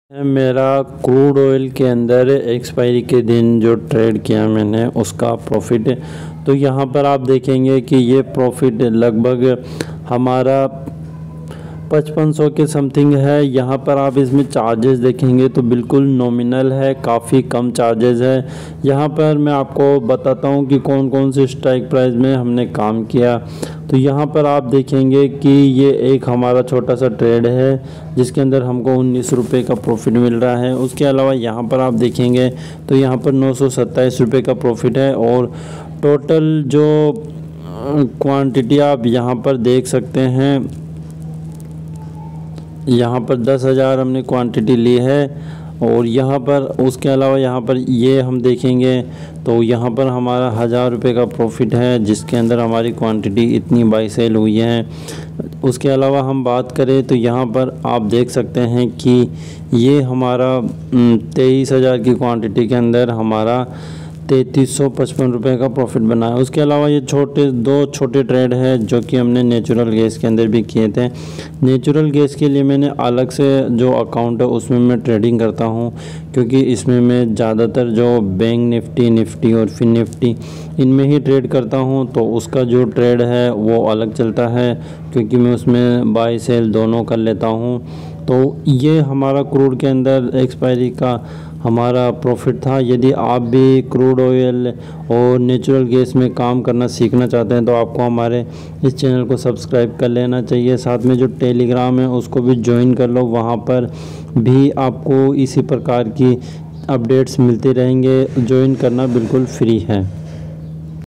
मेरा crude oil के अंदर एक्सपायरी के दिन जो ट्रेड किया मैंने उसका प्रॉफिट है। तो यहाँ पर आप देखेंगे कि ये प्रॉफिट लगभग हमारा 5500 के समथिंग है। यहाँ पर आप इसमें चार्जेस देखेंगे तो बिल्कुल नॉमिनल है, काफ़ी कम चार्जेस है। यहाँ पर मैं आपको बताता हूँ कि कौन कौन से स्ट्राइक प्राइस में हमने काम किया। तो यहाँ पर आप देखेंगे कि ये एक हमारा छोटा सा ट्रेड है जिसके अंदर हमको 19 रुपये का प्रॉफिट मिल रहा है। उसके अलावा यहाँ पर आप देखेंगे तो यहाँ पर 927 रुपये का प्रॉफिट है और टोटल जो क्वांटिटी आप यहाँ पर देख सकते हैं, यहाँ पर 10,000 हमने क्वांटिटी ली है। और यहाँ पर उसके अलावा यहाँ पर ये हम देखेंगे तो यहाँ पर हमारा 1000 रुपये का प्रॉफिट है जिसके अंदर हमारी क्वांटिटी इतनी बाई सेल हुई है। उसके अलावा हम बात करें तो यहाँ पर आप देख सकते हैं कि ये हमारा 23,000 की क्वांटिटी के अंदर हमारा 3355 रुपये का प्रॉफिट बना है। उसके अलावा ये दो छोटे ट्रेड है जो कि हमने नेचुरल गैस के अंदर भी किए थे। नेचुरल गैस के लिए मैंने अलग से जो अकाउंट है उसमें मैं ट्रेडिंग करता हूँ, क्योंकि इसमें मैं ज़्यादातर जो बैंक निफ्टी और फिन निफ्टी इनमें ही ट्रेड करता हूँ। तो उसका जो ट्रेड है वो अलग चलता है, क्योंकि मैं उसमें बाई सेल दोनों कर लेता हूँ। तो ये हमारा क्रूड के अंदर एक्सपायरी का हमारा प्रॉफिट था। यदि आप भी क्रूड ऑयल और नेचुरल गैस में काम करना सीखना चाहते हैं तो आपको हमारे इस चैनल को सब्सक्राइब कर लेना चाहिए। साथ में जो टेलीग्राम है उसको भी ज्वाइन कर लो, वहाँ पर भी आपको इसी प्रकार की अपडेट्स मिलती रहेंगे। ज्वाइन करना बिल्कुल फ्री है।